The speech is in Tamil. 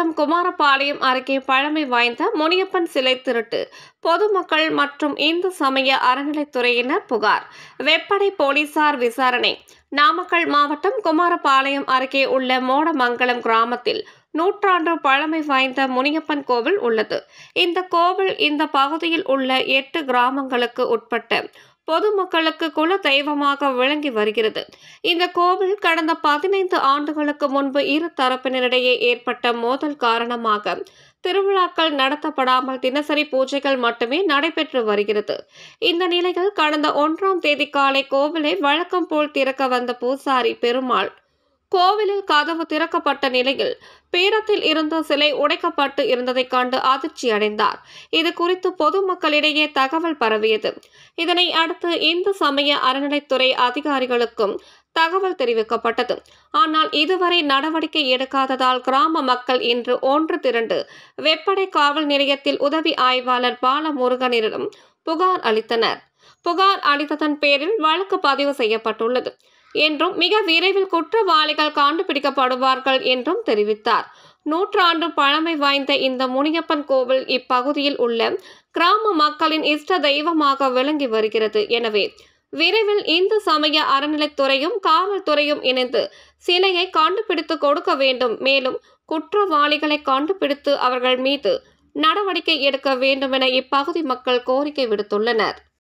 மாவட்டம் குமாரபாளையம் அருகே பழமை வாய்ந்த முனியப்பன் சிலை திருட்டு. பொதுமக்கள் மற்றும் இந்து சமய அறநிலைத்துறையினர் புகார். வெப்படை போலீசார் விசாரணை. நாமக்கல் மாவட்டம் குமாரபாளையம் அருகே உள்ள மோடமங்கலம் கிராமத்தில் நூற்றாண்டு பழமை வாய்ந்த முனியப்பன் கோவில் உள்ளது. இந்த கோவில் இந்த பகுதியில் உள்ள 8 கிராமங்களுக்கு உட்பட்ட பொதுமக்களுக்கு குல தெய்வமாக விளங்கி வருகிறது. இந்த கோவில் கடந்த 15 ஆண்டுகளுக்கு முன்பு இரு தரப்பினரிடையே ஏற்பட்ட மோதல் காரணமாக திருவிழாக்கள் நடத்தப்படாமல் தினசரி பூஜைகள் மட்டுமே நடைபெற்று வருகிறது. இந்த நிலையில் கடந்த 1ஆம் தேதி காலை கோவிலை வழக்கம் போல் திறக்க வந்த பூசாரி பெருமாள் கோவிலில் கதவு திறக்கப்பட்ட நிலையில் பீடத்தில் இருந்த சிலை உடைக்கப்பட்டு இருந்ததை கண்டு அதிர்ச்சி அடைந்தார். இது குறித்து பொதுமக்களிடையே தகவல் பரவியது. இதனை அடுத்து இந்து சமய அறநிலைத்துறை அதிகாரிகளுக்கும் தகவல் தெரிவிக்கப்பட்டது. ஆனால் இதுவரை நடவடிக்கை எடுக்காததால் கிராம மக்கள் இன்று ஒன்று திரண்டு வெப்படை காவல் நிலையத்தில் உதவி ஆய்வாளர் பாலமுருகனிடம் புகார் அளித்தனர். புகார் அளித்ததன் பேரில் வழக்கு பதிவு செய்யப்பட்டுள்ளது என்றும் மிக விரைவில் குற்றவாளிகள் கண்டுபிடிக்கப்படுவார்கள் என்றும் தெரிவித்தார். நூற்றாண்டு பழமை வாய்ந்த இந்த முனியப்பன் கோவில் இப்பகுதியில் உள்ள கிராம மக்களின் இஷ்ட தெய்வமாக விளங்கி வருகிறது. எனவே விரைவில் இந்து சமய அறநிலைத்துறையும் காவல்துறையும் இணைந்து சிலையை கண்டுபிடித்து கொடுக்க வேண்டும். மேலும் குற்றவாளிகளை கண்டுபிடித்து அவர்கள் மீது நடவடிக்கை எடுக்க வேண்டும் என இப்பகுதி மக்கள் கோரிக்கை விடுத்துள்ளனர்.